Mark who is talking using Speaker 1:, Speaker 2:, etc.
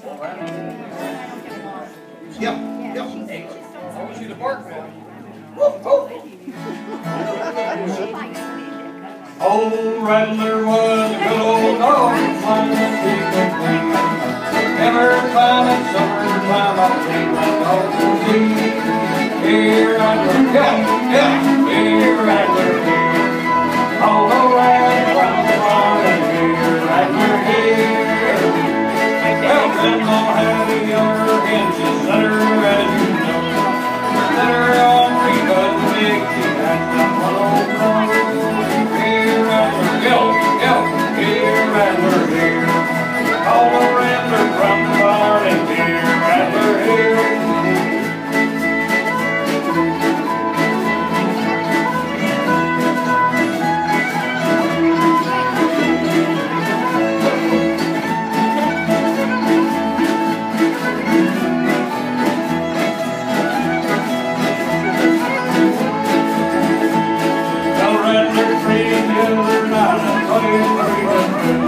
Speaker 1: Yep, yep.
Speaker 2: I want you to bark now.
Speaker 3: Old Rattler was a good old dog, flying and keeping clean. Never found in summertime, I think that dog will be. Here, Rattler, yeah, yeah, here, Rattler, here. All around the barn, and here, Rattler, here. Well, Grandma had a younger hen, she's better as you know. Better on three, but the big she had that one old dog. Here, Rattler, go, go, here, Rattler, here. All the Rattler from the barn, and here, Rattler, here. The Rattler tree the other night, 23 hundred.